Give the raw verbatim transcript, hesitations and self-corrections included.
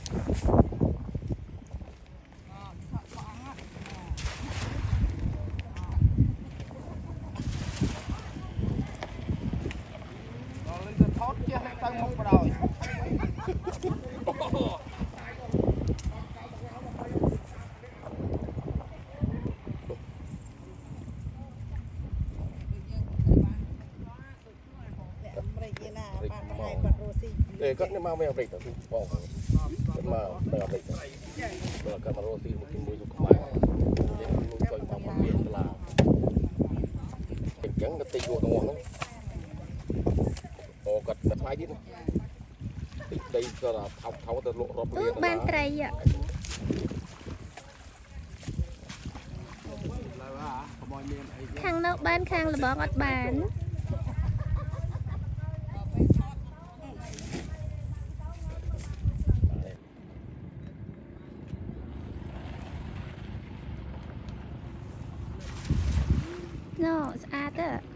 Để cất nhưng mà mèo rịch ở khu vòng cất mà mèo rịch rồi cất mà rosi một cái mũi dục máy để nuôi coi mà mà biển là cảnh trắng cái tây vô đồng hoàng ồ cất cất hai chứ đây cho là tháo tháo từ lộ rộp liền ban trai ạ khang nấu ban khang là bỏ ngọt bán no, it's at it.